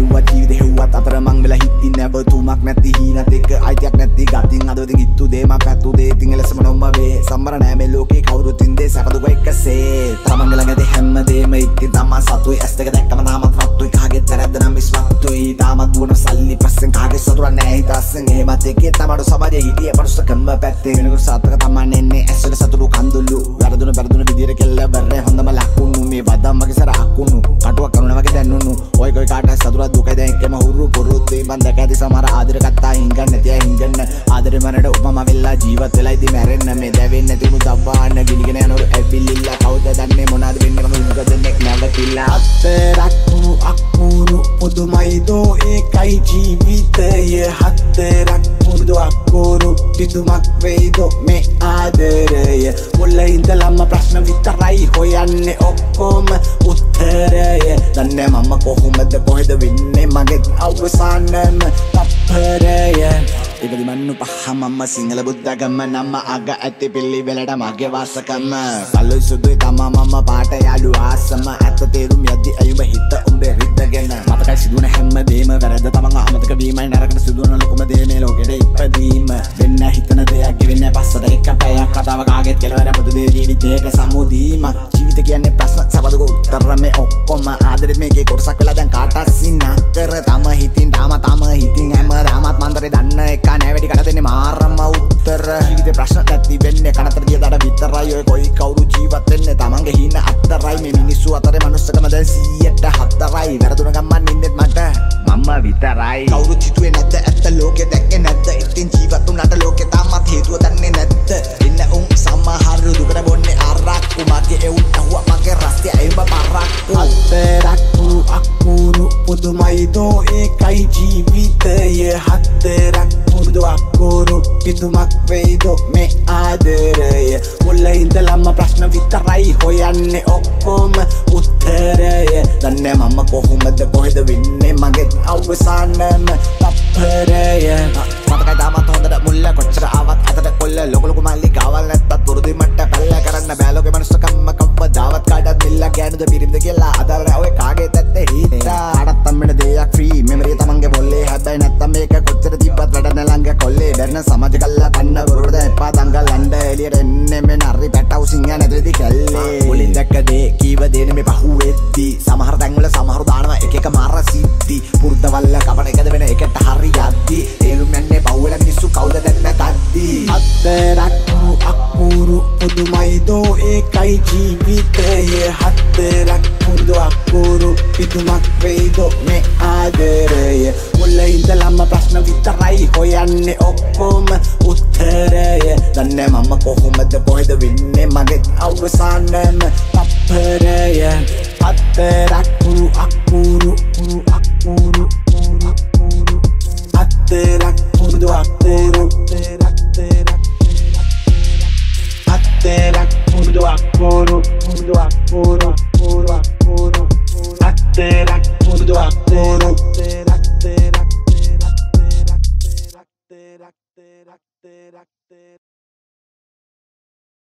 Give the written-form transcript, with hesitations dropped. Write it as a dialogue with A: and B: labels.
A: හෙව්වත් ජීවිත හෙව්වත් අතර මං වෙලා හිටින් නැවතුමක් නැති හීනත් එක්ක අයිතියක් නැති ගතින් අදවතින් ඉත්තු දේ මම පැත්තු දේ ඉතින් එලෙසම නොම වේ සම්බර නෑ මේ ලෝකේ කවුරුත් ඉන්නේ සැප දුක එකසේ තමන් ළඟදී හැමදේම ඉතින් තමන් සතුයි ඇස් දෙක දැක්කම තාමත් රත්තුයි කාගෙත් වැරද්ද නම් විශ්වත්තුයි තාමත් දුවන සල්ලි පස්සෙන් කාගේ සතුරක් නෑ හිතස්සෙන් එහෙමත් එක්කේ තමඩු සමාජයේ හිටියේ පරුස්සකම පැත්තේ වෙනකොට සාතක තමන් එන්නේ ඇස්වල සතුරු කඳුළු වැරදුන විදියට කෙල්ල බරේ හොඳම ලකුණු මේ වදම් වගේ සර අකුණු කටුවක් කරුණ වගේ දැන්නුණු ඔය කොයි කාට සතුරක් දුක දැන් එක්කම හුරු පුරුද්දේ මන් දැක ඇති සමහර ආදර ගත්තා හිඟන්න නැතිය හිඟන්න ආදරේ මරට උපම වෙලා ජීවත් වෙලා ඉදි මැරෙන්න මේ දැවෙන්නේ නැති උණු දවන්න ගිනිගෙන යනවලු ඇවිලිල්ලා කවුද දන්නේ මොනවාද වෙන්නේ මම උගදෙන්නෙක් නැවතිලා අතරක් උණු අකුණු පුදුමයිදෝ ඒකයි ජීවිතය හතරක් පුරුදු අකුණු පිටුමක් වේදෝ මේ ආදරය මුල ඉඳලම ප්‍රශ්න විතරයි හොයන්නේ ඔක්කොම උත්තරය දන්නේ මම කොහොමද කොහෙද වෙන්නේ මගේ අවසානම තප්පරය ඉබදි මන්නු පහ මම සිංහල බුද්ධගම නම අග ඇති පිළිවෙලට මගේ වාසකම කළුයි සුදුයි තමා මම පාට යාළු ආසම ඇත්ත තේරුම් යද්දි අයුබ හිත උඹේ රිද්දගෙන මතකයි සිදුවන හැමදේම වැරද්ද තමන් අමතක වීමයි නරකට සිදුවන ලොකුම දේ මේ ලෝකෙට ඉපදීම වෙන්න හිතන දෙයක් ගෙවෙන්නේ පස්සට එක පැයක් කතාව කාගෙත් කෙලවර පුදු දේ ජීවිතේක සමුදීමක් ජීවිත කියන්නේ ප්‍රශ්න සබදුක උත්තර මේ ඔක්කොම ආදරෙත් මේකේ කොටසක් වෙලා දැන් කාටත් සින්නතර තම හිතින් තම හිතින් හැමදාමත් මන්දරේ දන්න එක නෑ වැඩි කට දෙන්නේ මාරම උත්තර ජීවිතේ ප්‍රශ්න නැති වෙන්නේ කනතර ගිය දඩ විතරයි ඔය කොයි කවුරු ජීවත් වෙන්නේ තමන්ගේ හින අත්තරයි මේ මිනිස්සු අතරේ මනුස්සකම දැන් 100ට 4යි වැරදුන ගම්මන් ඉන්නෙත් මට මම විතරයි කවුරු හිතුවේ නැද්ද ඇත්ත ලෝකේ දැක්කේ නැද්ද ඉතින් ජීවත් වුණාට ලෝකේ තාමත් හේතුව දන්නේ නැද්ද ඉන්න උන් සමහර දුකට බොන්නේ අරක්කු මගේ එවුන් අහුවා මගේ රස්තිය එඹ පරක්කු අතරක් අකුරු පුදුමයිදෝ ඒකයි ජීවිතය හතරක් පුරුදු අකුරු පිටුමක් වේදෝ මේ ආදරය මුල ඉඳලම ප්‍රශ්න විතරයි හොයන්නේ ඔක්කොම උත්තරය දන්නේ මම කොහොමද කොහෙද වෙන්නේ මගේ අවසානම තප්පරය මතකයි තාමත් හොඳට මුල්ල කොච්චර ආවත් අතට කොල්ල ලොකු මල්ලි ගාවල් නැත්තත් පුරුදුයි මට පැල්ල කරන්න බෑ ලෝකේ මනුස්සකම්ම කවදාවත් කාටවත් බිල්ල ගෑනුද පිරිම්ද කියලා අදාළ ඔය කාගේ තත්ත්වේ හිතා කාටත් අම්මෙන දෙයක් ෆ්‍රී මෙමරිය තමන්ගේ බොල්ලේ හැබැයි නැත්තම් මේක කොච්චර තිබ්බත් වැඩ ළඟ කොල්ලේ බැරන සමාජ කල්ලා කන්න වරුද එපා දංගලන්න එළියට එන්නේ මේ නරි පැටවුසින් යන ඇතුලේදී කැල්ලේ මුලින් දැක්ක දේ කීව දේනේ මේ පහුවෙද්දි සමහර තැන්වල සමහරු දානවා එක එක මාර සිද්ධි පුරුද්දවල්ල කපන එකද වෙන එකට හරි යද්දි තේරුම් යන්නේ පවුල මිනිස්සු කවුද දැන් නැතද්දි අතරක් අකුරු පුදුමයිදෝ ඒකයි ජීවිතය හතරක් පුරුදු අකුරු පිටුමක් වේදෝ මේ ආදරය මුල ඉඳලම ප්‍රශ්න විතරයි හොයන්නේ ඔක්කොම උත්තරය දන්නේ මම කොහොමද කොහෙද වෙන්නේ මගේ අවසානම තප්පරය අතරක් අකුරු අතරක් පුරුදු අකුරු අතරක් පුරුදු අකුරු